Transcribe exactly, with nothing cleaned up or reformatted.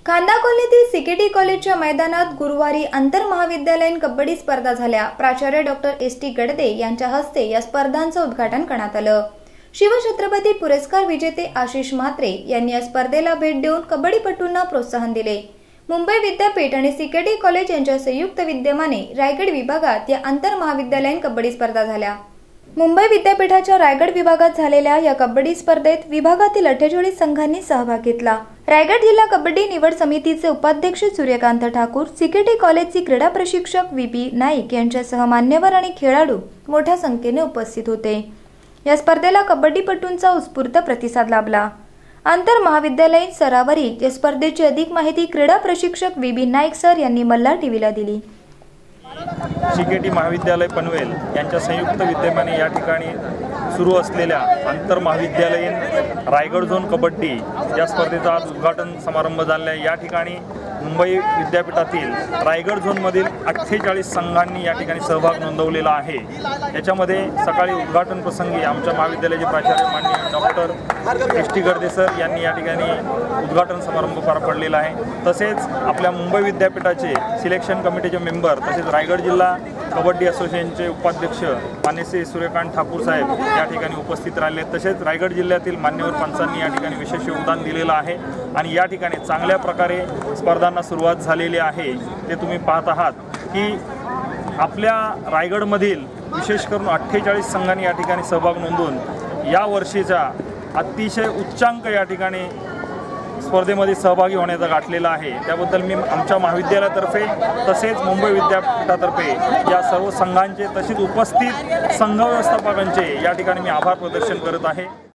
खांदा कॉलनीतील सीकेटी कॉलेजच्या मैदानात गुरुवारी आंतर महाविद्यालयीन कबड्डी स्पर्धा झाल्या। प्राचार्य डॉक्टर एस टी गडदे यांच्या हस्ते या स्पर्धांचं उद्घाटन करण्यात आलं। शिवछत्रपती पुरस्कार विजेते आशिष म्हात्रे यांनी या स्पर्धेला भेट देऊन कबड्डीपटूंना प्रोत्साहन दिले। मुंबई विद्यापीठ आणि सीकेटी कॉलेज यांच्या संयुक्त विद्यमाने रायगड विभागात या आंतर महाविद्यालयीन कबड्डी स्पर्धा झाल्या। मुंबई विद्यापीठाच्या रायगड विभागात झालेल्या या कबड्डी स्पर्धेत विभागातील अठ्ठेचाळीस संघांनी सहभाग घेतला। रायगड जिल्हा कबड्डी निवड समितीचे उपाध्यक्ष सूर्यकांत ठाकूर, सीकेटी कॉलेजचे क्रीडा प्रशिक्षक व्ही पी नाईक यांच्यासह मान्यवर आणि खेळाडू मोठ्या संख्येने उपस्थित होते। या स्पर्धेला कबड्डीपटूंचा उत्स्फूर्त प्रतिसाद लाभला। आंतर महाविद्यालयीन स्तरावरील या स्पर्धेची अधिक माहिती क्रीडा प्रशिक्षक व्ही बी नाईक सर यांनी मल्हार टीव्हीला दिली। सीकेटी महाविद्यालय पनवेल यांच्या संयुक्त विद्यमाने या ठिकाणी सुरू असलेल्या आंतर महाविद्यालयीन रायगड झोन कबड्डी या स्पर्धेचा आज उद्घाटन समारंभ झाला आहे। या ठिकाणी मुंबई विद्यापीठातील रायगड झोनमधील अठ्ठेचाळीस संघांनी या ठिकाणी सहभाग नोंदवलेला आहे। याच्यामध्ये सकाळी उद्घाटन प्रसंगी आमच्या महाविद्यालयाचे प्राचार्य माननीय doctor S T Gadade sir यांनी या ठिकाणी उद्घाटन समारंभ पार पडलेला आहे। तसेच आपल्या मुंबई विद्यापीठाचे सिलेक्शन कमिटीचे मेंबर तसेच रायगड जिल्हा कबड्डी असोसिएशनचे उपाध्यक्ष माननीय श्री सूर्यकांत ठाकूर साहेब या ठिकाणी उपस्थित राहिले। तसेच रायगड जिल्ह्यातील मान्यवर पंचांनी या ठिकाणी विशेष योगदान दिलेलं आहे आणि या ठिकाणी चांगल्या प्रकारे स्पर्धांना सुरुवात झालेली आहे। ते तुम्ही पाहत आहात की आपल्या रायगडमधील विशेष करून अठ्ठेचाळीस संघांनी या ठिकाणी सहभाग नोंदवून या वर्षीचा अतिशय उच्चांक या ठिकाणी स्पर्धेमध्ये सहभागी होण्याचा गाठलेला आहे। त्याबद्दल मी आमच्या महाविद्यालयातर्फे तसेच मुंबई विद्यापीठातर्फे या सर्व संघांचे तसेच उपस्थित संघ व्यवस्थापकांचे या ठिकाणी मी आभार प्रदर्शन करत आहे।